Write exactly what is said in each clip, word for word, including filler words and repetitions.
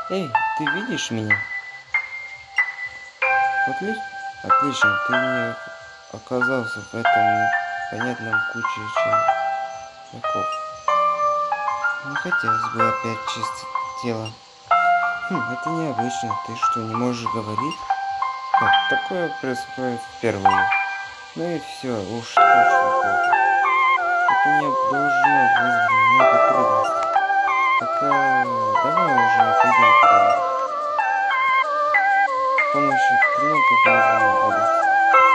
Эй, ты видишь меня? Отли... Отлично, ты не оказался в этом непонятном куче червяков. Не хотелось бы опять чистить тело. Хм, это необычно. Ты что, не можешь говорить? Как такое происходит впервые? Ну и все, уж точно плохо. Это не должно вызвать много трудностей. Так а, давай уже пойдем куда-нибудь. С помощью кнопок можно двигаться.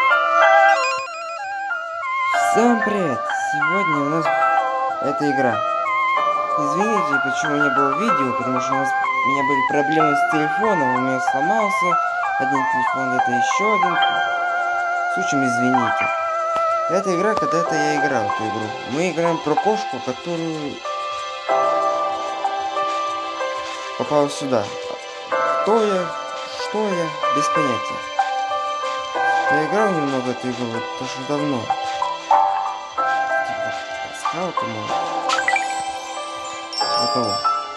Всем привет! Сегодня у нас эта игра. Извините, почему не было видео, потому что у нас у меня были проблемы с телефоном, у меня сломался один телефон, это еще один. В общем, извините. Эта игра, когда-то я играл в эту игру. Мы играем про кошку, которую попала сюда. Кто я, что я, без понятия. Я играл немного в эту игру, вот очень давно. Типа, пасхалка, может. Типа того.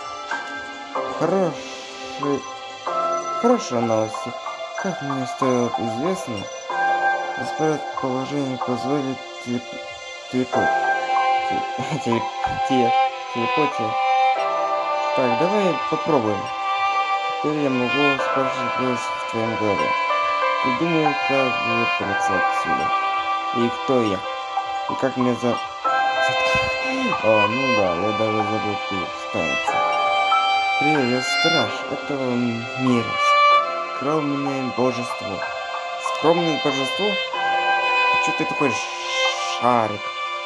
Хорошие... Хорошая новость. Как мне стало известно, распорядок положения позволит телеп... телепот. Телеп... Телеп... Телепотия. Так, давай попробуем. Теперь я могу спрашивать голос в твоем голове. Ты думаешь, как выбраться отсюда? И кто я? И как меня за... О, ну да, я даже забыл представиться. Привет, я страж этого мира. Скромное божество. Скромное божество? А чё ты такой шарик?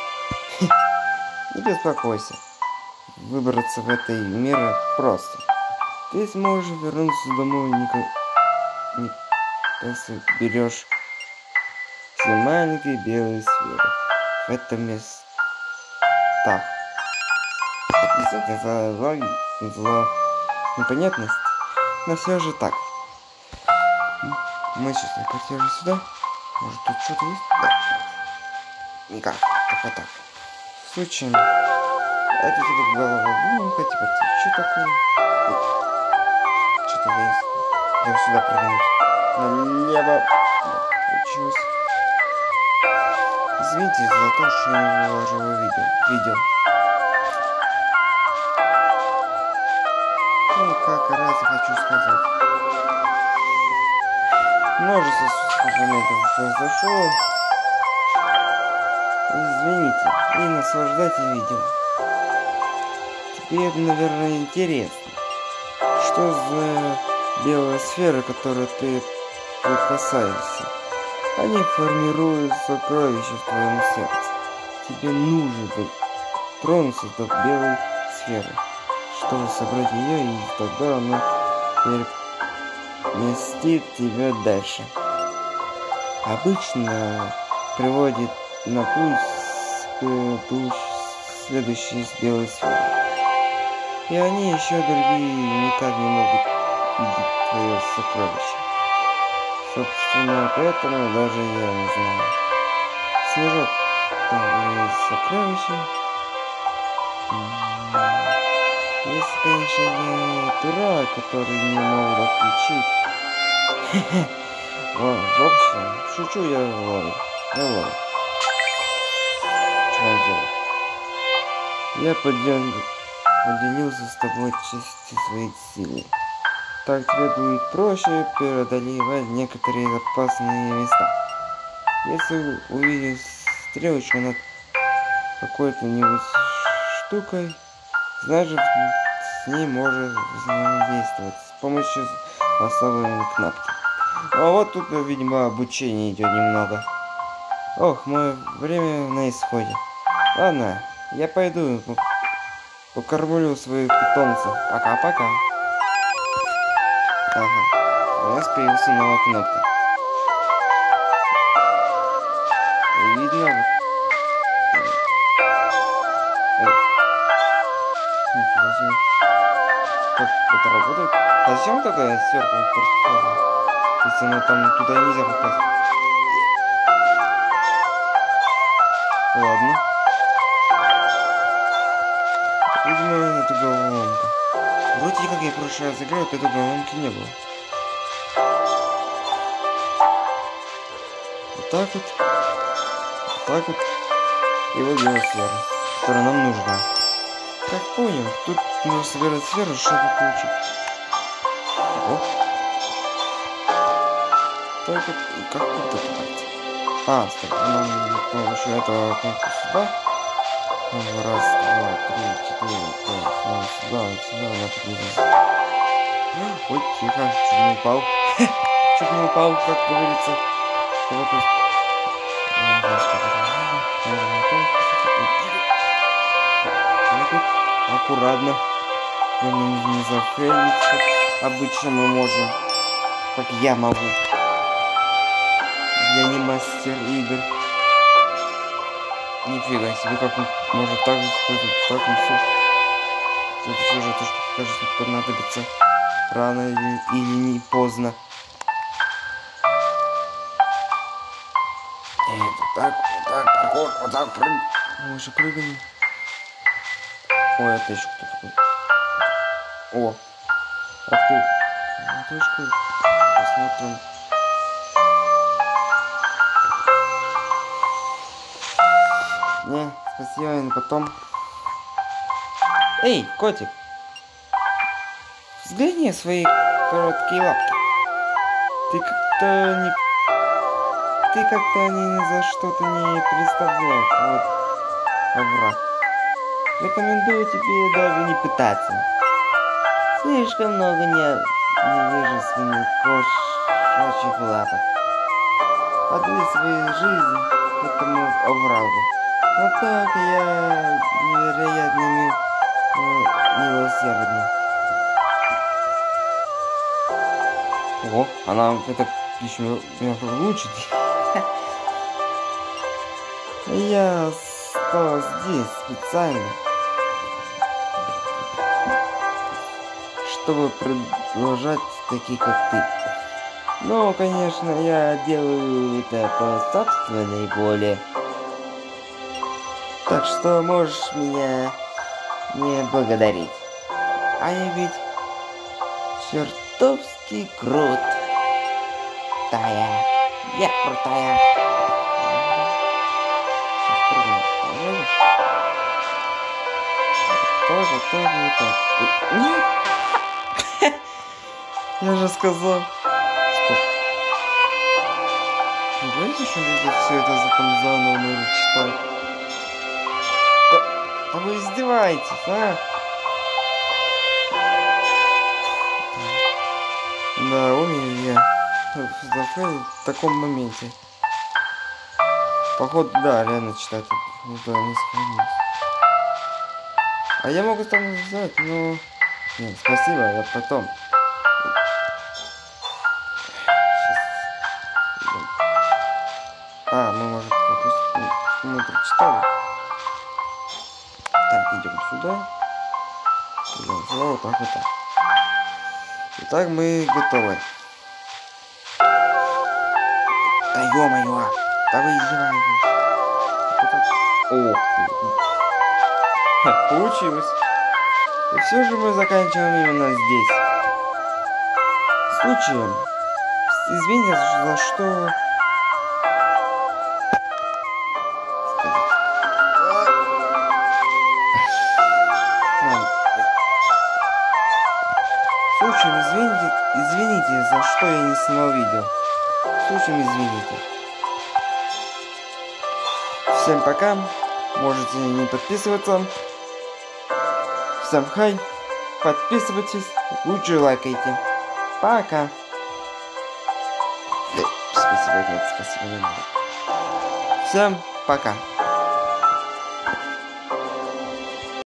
Не беспокойся. Выбраться в этой мире просто. Ты сможешь вернуться домой, никак... не... если берешь все маленькие белые сферы в этом местах. Действительно, за логи... за непонятность, но все же так. Мы сейчас телепортируем сюда. Может тут что-то есть? Да. Никак, только так. Случайно. Это типа головоломка, типа что такое? Что-то есть. Я сюда прыгнуть. Налево. Да, получилось. Извините за то, что я не выложил видео. видео. Ну как раз я хочу сказать. Множество моментов произошло. Извините. И наслаждайтесь видео. Тебе, наверное, интересно. Что за белая сфера, которую ты прикасаешься? Они формируют сокровища в твоем сердце. Тебе нужно тронуться до белой сферы, чтобы собрать ее, и тогда она переместит тебя дальше. Обычно приводит на путь, путь следующий с белой сферы. И они еще другие никак не могут видеть твое сокровище. Собственно, поэтому даже я не знаю. Снежок, там есть сокровище. Если, конечно, я дурак, который не могут отключить. В общем, шучу я ловлю. Я ловлю. Что он делает? Я подел... поделился с тобой частью своих сил. Так тебе будет проще преодолевать некоторые опасные места. Если увидишь стрелочку над какой-то нибудь штукой, значит с ней можно взаимодействовать с помощью особой кнопки. А вот тут, видимо, обучение идет немного. Ох, мое время на исходе. Ладно, я пойду покормлю своих питомцев. Пока-пока. Ага, у нас появилась новая кнопка. И видно вот. Ой. Ничего себе. Как это работает? А зачем такая сверху портфель? Если она там туда нельзя попасть. Ладно. Видимо, это головоломка. Вроде как я в прошлый раз играл, этой головоломки не было. Вот так вот. Вот так вот. И вот белая сфера, которая нам нужна. Как понял, тут нужно собирать сферу, чтобы получить. О. Так вот, и как тут добавить? А, стоп, нам с помощью этого кнопку сюда. Раз, два, три, четыре, пять, нам сюда, вот сюда, на подвижность. Ой, тихо, чуть не упал. Чуть не упал, как говорится. Давай просто... Аккуратно. Нам не зафейлить, как обычно мы можем. Как я могу. Я не мастер игр. Нифига себе, как он может так использовать, так и все. Это все же то, что кажется понадобится рано или, или не поздно. Это так, вот так, проход, вот так, прыг. Мы же прыгаем. Ой, это еще кто такой? О, открыл. Точку. Посмотрим. Не, спасибо, и потом. Эй, котик! Взгляни свои короткие лапки. Ты как-то не... Ты как-то ни за что-то не представляешь. Вот, овраг. Рекомендую тебе даже не пытаться. Слишком много не... невежественных кошачьих лапок. Отдай свою жизнь этому оврагу. Вот так я невероятно ми... милосердна. Ого, она это еще меня учит. Я стал здесь специально, чтобы продолжать такие, как ты. Но, конечно, я делаю это по собственной воле. Так что можешь меня не благодарить. А я ведь чертовски крут. Крутая. Я крутая. Тоже, тоже не так. Нет! Я же сказал. Стоп. Не боитесь, еще люди все это за там заново нужно читать? А вы издеваетесь, а? Да, умею я зафейлить в таком моменте. Походу, да, реально читать. Ну да, не сохранилось. А я могу там взять, но... Нет, спасибо, я потом. Сейчас. А, мы, может, пропустим. Мы прочитали. Так, идем сюда. Идем сюда, вот так, вот так. Итак, мы готовы. Да ё-моё! Да вы издеваетесь. Ох ты. Ха, получилось. И все же мы заканчиваем именно здесь. Случаем. Извините, за что... Случаем, извините, извините, за что я не снимал видео. Случаем, извините. Всем пока. Можете не подписываться. Всем хай. Подписывайтесь. Лучше лайкайте. Пока. Спасибо, нет, спасибо, не надо. Всем пока.